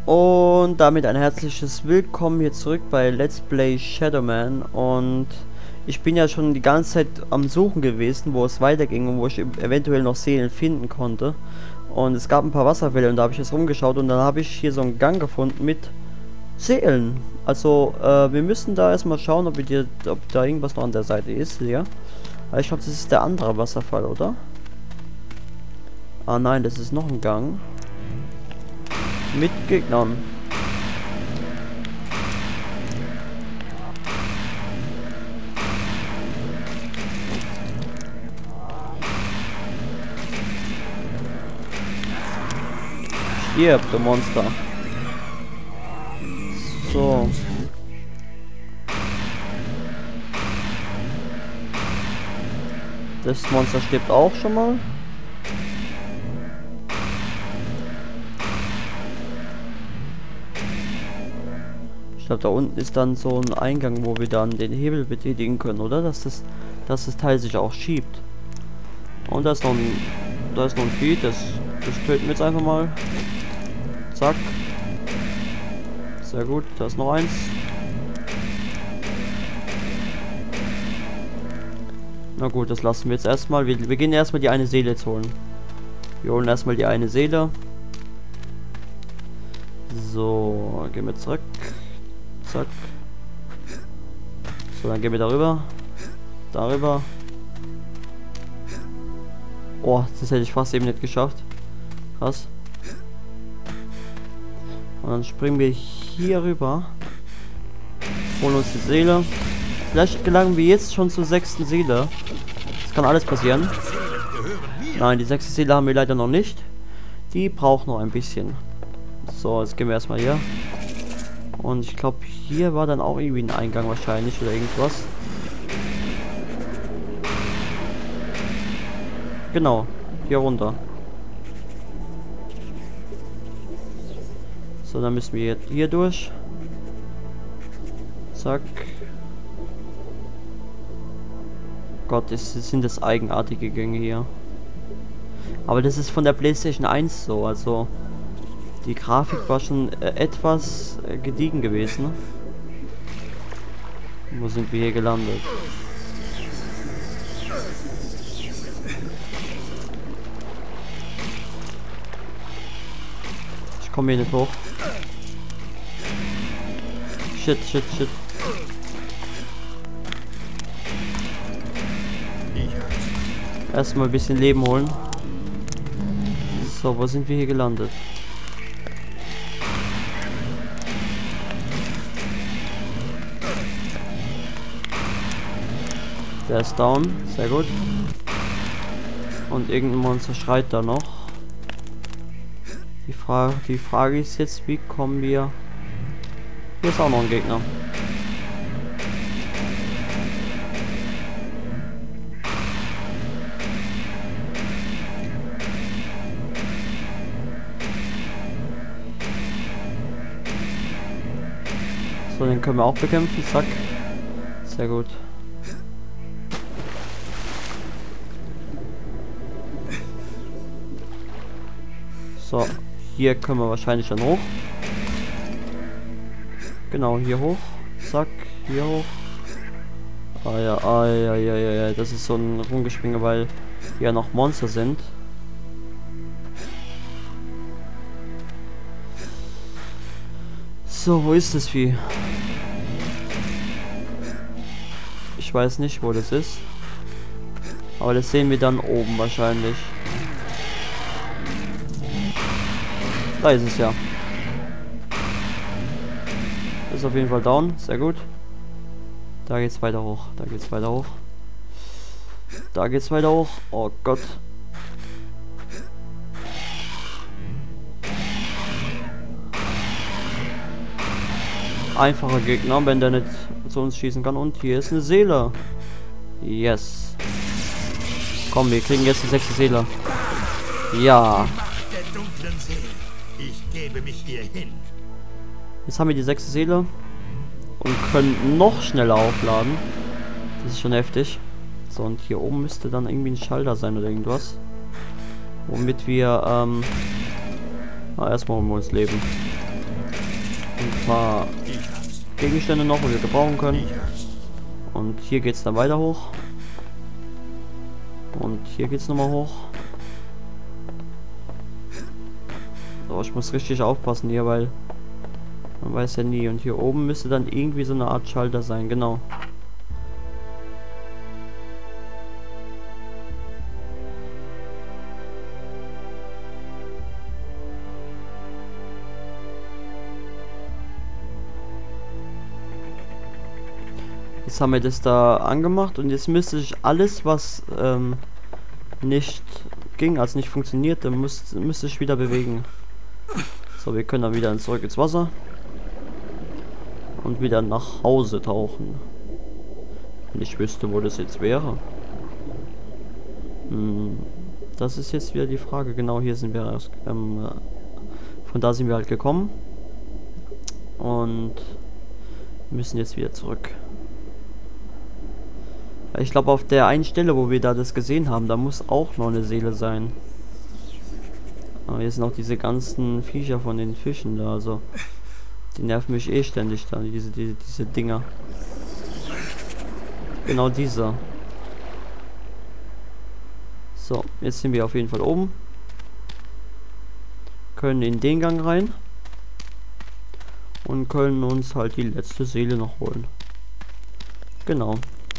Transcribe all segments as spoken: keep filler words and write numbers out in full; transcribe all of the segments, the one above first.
Und damit ein herzliches Willkommen hier zurück bei Let's Play Shadowman. Und ich bin ja schon die ganze Zeit am Suchen gewesen, wo es weiterging und wo ich eventuell noch Seelen finden konnte. Und es gab ein paar Wasserfälle und da habe ich jetzt rumgeschaut und dann habe ich hier so einen Gang gefunden mit Seelen. Also äh, wir müssen da erstmal schauen, ob, wir die, ob da irgendwas noch an der Seite ist hier. Aber ich glaube, das ist der andere Wasserfall, oder? Ah nein, das ist noch ein Gang. Mit Gegnern. Stirb, du Monster. So. Das Monster stirbt auch schon mal. Ich glaube, da unten ist dann so ein Eingang, wo wir dann den Hebel betätigen können, oder? Dass das, dass das Teil sich auch schiebt. Und da ist noch ein, da ist noch ein Vieh, das, das töten wir jetzt einfach mal. Zack. Sehr gut, da ist noch eins. Na gut, das lassen wir jetzt erstmal. Wir, wir gehen erstmal die eine Seele jetzt holen. Wir holen erstmal die eine Seele. So, gehen wir zurück. Zack. So, dann gehen wir darüber. Darüber. Oh, das hätte ich fast eben nicht geschafft. Krass. Und dann springen wir hier rüber. Holen uns die Seele. Vielleicht gelangen wir jetzt schon zur sechsten Seele. Das kann alles passieren. Nein, die sechste Seele haben wir leider noch nicht. Die braucht noch ein bisschen. So, jetzt gehen wir erstmal hier. Und ich glaube, hier war dann auch irgendwie ein Eingang wahrscheinlich oder irgendwas. Genau, hier runter. So, dann müssen wir hier durch. Zack. Gott, das sind das eigenartige Gänge hier. Aber das ist von der PlayStation eins so, also die Grafik war schon äh, etwas äh, gediegen gewesen. Wo sind wir hier gelandet? Ich komme hier nicht hoch. Shit, shit, shit. Erstmal ein bisschen Leben holen. So, wo sind wir hier gelandet? Der ist down, sehr gut. Und irgendein Monster schreit da noch. Die Frage, die Frage ist jetzt, wie kommen wir... Hier ist auch noch ein Gegner. So, den können wir auch bekämpfen, zack. Sehr gut. So, hier können wir wahrscheinlich dann hoch. Genau, hier hoch. Zack, hier hoch. Ah ja, ah ja, ja, ja, ja. Das ist so ein Rumgespringe, weil hier noch Monster sind. So, wo ist das Vieh? Ich weiß nicht, wo das ist. Aber das sehen wir dann oben wahrscheinlich. Da ist es ja. Ist auf jeden Fall down. Sehr gut. Da geht's weiter hoch. Da geht's weiter hoch. Da geht's weiter hoch. Oh Gott. Einfacher Gegner, wenn der nicht zu uns schießen kann. Und hier ist eine Seele. Yes. Komm, wir kriegen jetzt die sechste Seele. Ja. Ich gebe mich hier hin. Jetzt haben wir die sechste Seele und können noch schneller aufladen. Das ist schon heftig. So, und hier oben müsste dann irgendwie ein Schalter sein oder irgendwas. Womit wir, ähm... Ah, erstmal holen wir uns Leben. paar Gegenstände noch, die wir gebrauchen können. Und hier geht's dann weiter hoch. Und hier geht's nochmal hoch. So, ich muss richtig aufpassen hier, weil man weiß ja nie. Und hier oben müsste dann irgendwie so eine Art Schalter sein, genau. Jetzt haben wir das da angemacht und jetzt müsste ich alles, was ähm, nicht ging, also nicht funktionierte, muss, müsste ich wieder bewegen. So, wir können dann wieder zurück ins Wasser und wieder nach Hause tauchen. Wenn ich wüsste, wo das jetzt wäre. Hm, das ist jetzt wieder die Frage. Genau, hier sind wir raus, ähm, von da sind wir halt gekommen und müssen jetzt wieder zurück. Ich glaube, auf der einen Stelle, wo wir da das gesehen haben, da muss auch noch eine Seele sein. Aber hier sind auch diese ganzen Viecher von den Fischen da, also die nerven mich eh ständig da, diese, diese, diese Dinger. Genau dieser. So, jetzt sind wir auf jeden Fall oben. Können in den Gang rein. Und können uns halt die letzte Seele noch holen. Genau.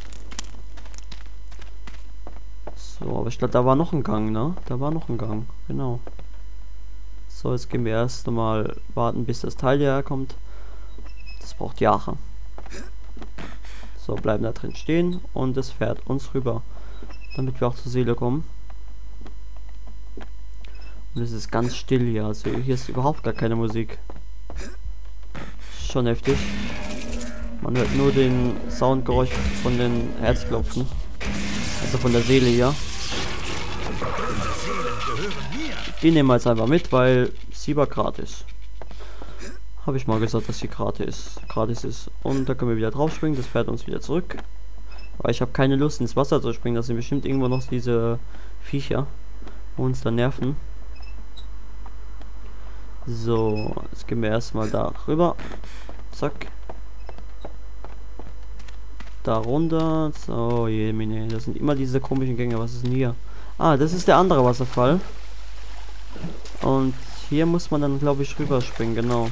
So, aber ich glaube, da war noch ein Gang, ne? Da war noch ein Gang, genau. So, jetzt gehen wir erst mal warten, bis das Teil hierher kommt. Das braucht Jahre. So, bleiben da drin stehen und es fährt uns rüber, damit wir auch zur Seele kommen. Und es ist ganz still hier, also hier ist überhaupt gar keine Musik. Schon heftig. Man hört nur den Soundgeräusch von den Herzklopfen. Also von der Seele hier. Die nehmen wir jetzt einfach mit, weil sie war gratis. Habe ich mal gesagt, dass sie gratis, gratis ist. Und da können wir wieder drauf springen, das fährt uns wieder zurück. Aber ich habe keine Lust ins Wasser zu springen, das sind bestimmt irgendwo noch diese Viecher, die uns da nerven. So, jetzt gehen wir erstmal da rüber. Zack. Da runter. So, je, meine, das sind immer diese komischen Gänge. Was ist denn hier? Ah, das ist der andere Wasserfall. Und hier muss man dann, glaube ich, rüberspringen, genau.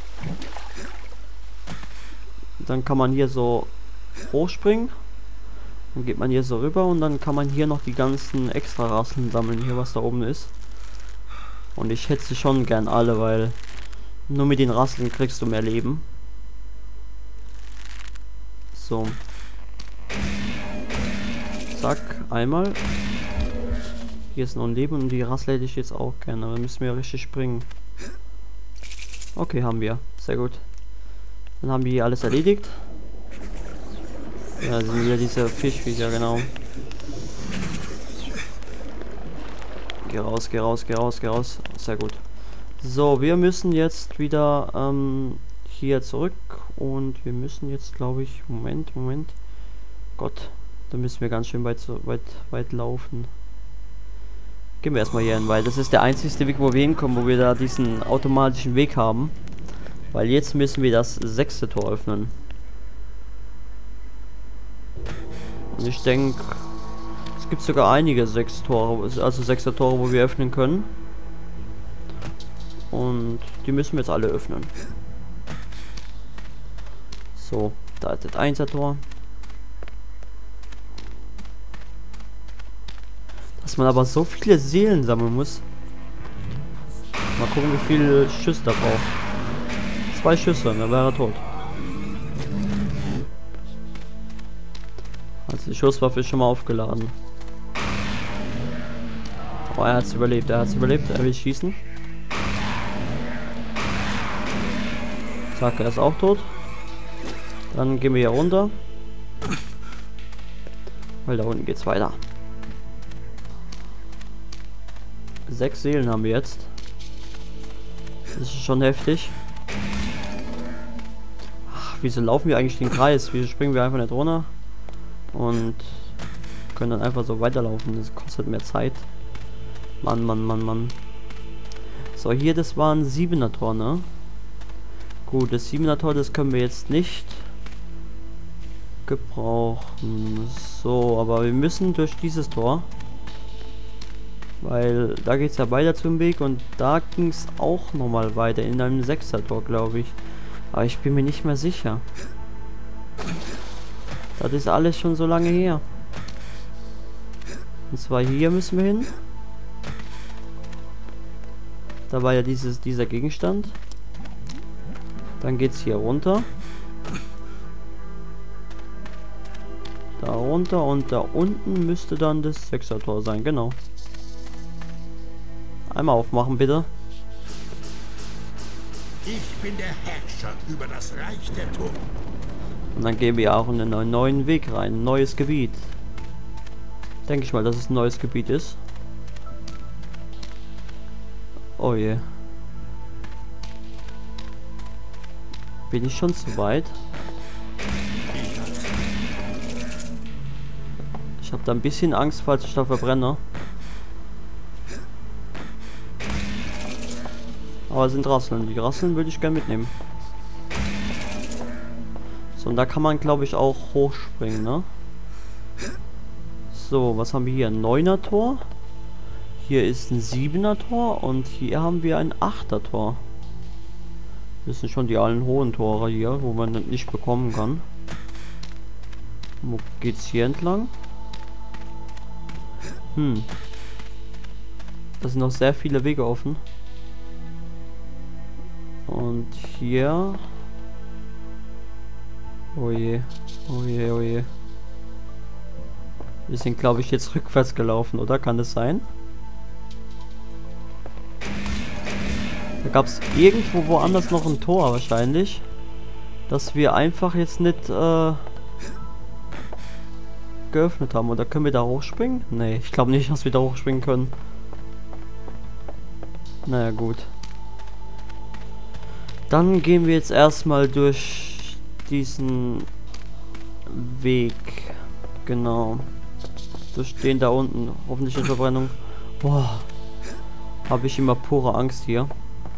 Dann kann man hier so hochspringen. Dann geht man hier so rüber und dann kann man hier noch die ganzen extra Rasseln sammeln, hier was da oben ist. Und ich hätte sie schon gern alle, weil nur mit den Rasseln kriegst du mehr Leben. So. Zack, einmal. Hier ist noch ein Leben und die Rassel hätte ich jetzt auch gerne, aber müssen wir richtig springen. Okay, haben wir. Sehr gut. Dann haben wir hier alles erledigt. Ja, sind wieder diese Fischviecher, genau. Geh raus, geh raus, geh raus, geh raus. Sehr gut. So, wir müssen jetzt wieder ähm, hier zurück und wir müssen jetzt, glaube ich, Moment, Moment. Gott, da müssen wir ganz schön weit, weit, weit laufen. Gehen wir erstmal hier hin, weil das ist der einzige Weg, wo wir hinkommen, wo wir da diesen automatischen Weg haben. Weil jetzt müssen wir das sechste Tor öffnen. Und ich denke, es gibt sogar einige sechs Tore, also sechste Tore, wo wir öffnen können. Und die müssen wir jetzt alle öffnen. So, da ist das einser Tor. Dass man aber so viele Seelen sammeln muss. Mal gucken, wie viele Schüsse da braucht. Zwei Schüsse, dann wäre er tot. Also die Schusswaffe ist schon mal aufgeladen. Oh, er hat es überlebt, er hat es überlebt, er will schießen. Zack, er ist auch tot. Dann gehen wir hier runter. Weil da unten geht's weiter. Sechs Seelen haben wir jetzt. Das ist schon heftig. Ach, wieso laufen wir eigentlich den Kreis? Wieso springen wir einfach nicht runter? Und können dann einfach so weiterlaufen. Das kostet mehr Zeit. Mann, Mann, Mann, Mann. So, hier, das waren siebener Tor, ne? Gut, das siebener Tor, das können wir jetzt nicht gebrauchen. So, aber wir müssen durch dieses Tor. Weil da geht es ja weiter zum Weg und da ging es auch nochmal weiter in einem sechser Tor, glaube ich. Aber ich bin mir nicht mehr sicher. Das ist alles schon so lange her. Und zwar hier müssen wir hin. Da war ja dieses, dieser Gegenstand. Dann geht es hier runter. Da runter und da unten müsste dann das sechser Tor sein, genau. Einmal aufmachen, bitte. Ich bin der Herrscher über das Reich der Toten. Und dann gehen wir auch in einen neuen Weg rein, ein neues Gebiet. Denke ich mal, dass es ein neues Gebiet ist. Oh je. Bin ich schon zu weit? Ich habe da ein bisschen Angst, falls ich da verbrenne. Aber es sind Rasseln. Die Rasseln würde ich gerne mitnehmen. So, und da kann man, glaube ich, auch hochspringen, ne? So, was haben wir hier? Ein neuner Tor. Hier ist ein siebener Tor. Und hier haben wir ein achter Tor. Das sind schon die allen hohen Tore hier, wo man nicht bekommen kann. Wo geht's hier entlang? Hm. Da sind noch sehr viele Wege offen. Und hier... Oh je, oh je, oh je. Wir sind, glaube ich, jetzt rückwärts gelaufen, oder? Kann das sein? Da gab es irgendwo woanders noch ein Tor wahrscheinlich. Dass wir einfach jetzt nicht äh, geöffnet haben. Oder können wir da hochspringen? Nee, ich glaube nicht, dass wir da hochspringen können. Naja, gut. Dann gehen wir jetzt erstmal durch diesen Weg. Genau. Durch den da unten. Hoffentlich in Verbrennung. Boah. Habe ich immer pure Angst hier.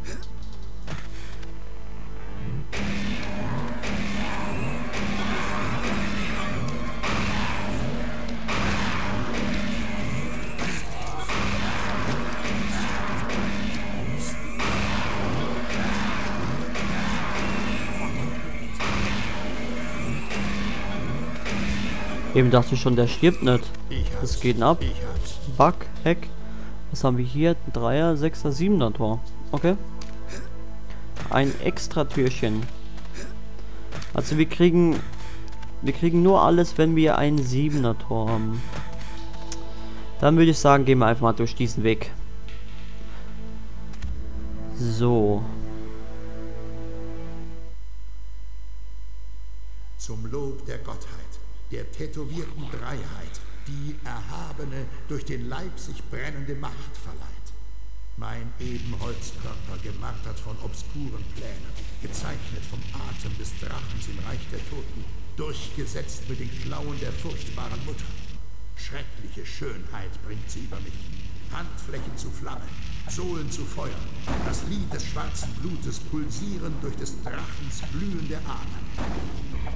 Eben dachte ich schon, der stirbt nicht. Das geht ab. Bug, Hack. Was haben wir hier? Dreier, Sechser, Siebener Tor. Okay. Ein extra Türchen. Also wir kriegen... Wir kriegen nur alles, wenn wir ein Siebener Tor haben. Dann würde ich sagen, gehen wir einfach mal durch diesen Weg. So. Zum Lob der Gottheit, der tätowierten Dreiheit, die erhabene, durch den Leib sich brennende Macht verleiht. Mein Ebenholzkörper, gemartert von obskuren Plänen, gezeichnet vom Atem des Drachens im Reich der Toten, durchgesetzt mit den Klauen der furchtbaren Mutter. Schreckliche Schönheit bringt sie über mich. Handflächen zu Flamme, Sohlen zu Feuer, das Lied des schwarzen Blutes pulsieren durch des Drachens glühende Adern.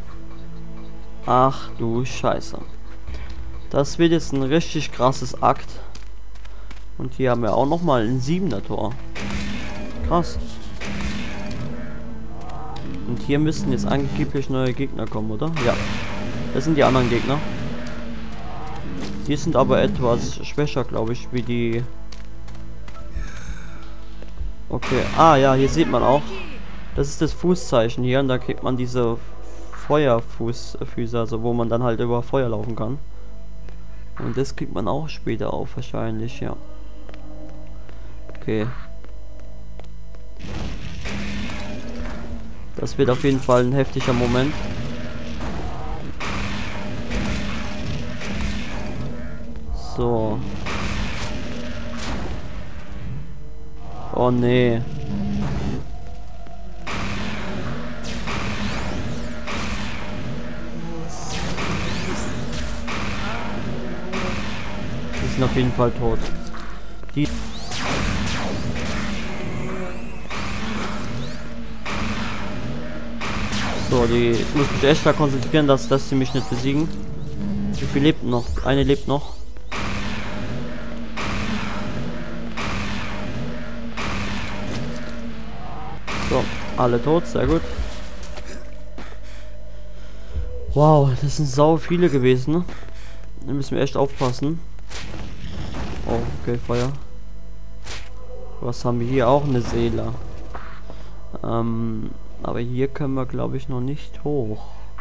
Ach du Scheiße. Das wird jetzt ein richtig krasses Akt. Und hier haben wir auch noch mal ein Siebener Tor. Krass. Und hier müssten jetzt angeblich neue Gegner kommen, oder? Ja. Das sind die anderen Gegner. Die sind aber etwas schwächer, glaube ich, wie die... Okay. Ah ja, hier sieht man auch. Das ist das Fußzeichen hier. Und da kriegt man diese Feuerfußfüße, also wo man dann halt über Feuer laufen kann. Und das kriegt man auch später auf, wahrscheinlich, ja. Okay. Das wird auf jeden Fall ein heftiger Moment. So. Oh nee. Die sind auf jeden Fall tot. Die So, die, ich muss mich echt da konzentrieren, dass, dass sie mich nicht besiegen. Wie viel lebt noch? Eine lebt noch. So, alle tot, sehr gut. Wow, das sind sau viele gewesen, ne? Da müssen wir echt aufpassen. Oh, okay, Feuer. Was haben wir hier? Auch eine Seele. Ähm, aber hier können wir, glaube ich, noch nicht hoch.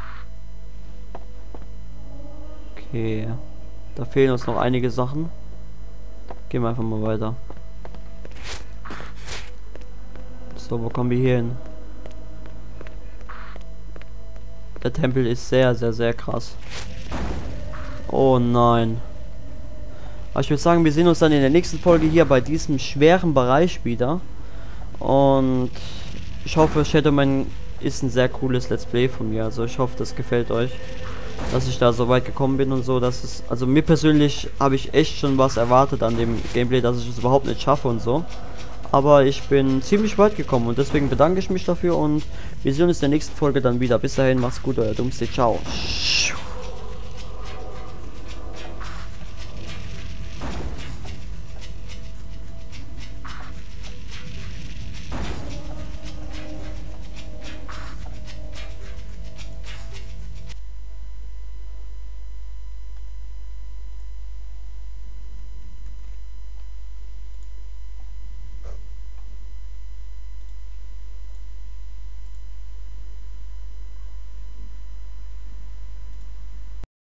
Okay. Da fehlen uns noch einige Sachen. Gehen wir einfach mal weiter. So, wo kommen wir hier hin? Der Tempel ist sehr, sehr, sehr krass. Oh nein. Aber ich würde sagen, wir sehen uns dann in der nächsten Folge hier bei diesem schweren Bereich wieder. Und ich hoffe, Shadowman ist ein sehr cooles Let's Play von mir. Also ich hoffe, das gefällt euch. Dass ich da so weit gekommen bin und so. Dass es, also mir persönlich habe ich echt schon was erwartet an dem Gameplay, dass ich es überhaupt nicht schaffe und so. Aber ich bin ziemlich weit gekommen und deswegen bedanke ich mich dafür und wir sehen uns in der nächsten Folge dann wieder. Bis dahin, macht's gut, euer Dummste. Ciao.